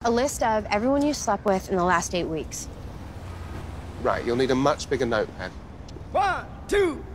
A list of everyone you slept with in the last 8 weeks. Right, you'll need a much bigger notepad. 1, 2,